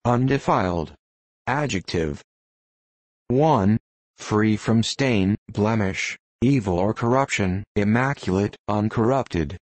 undefiled. Adjective. 1. Free from stain, blemish, evil or corruption, immaculate, uncorrupted.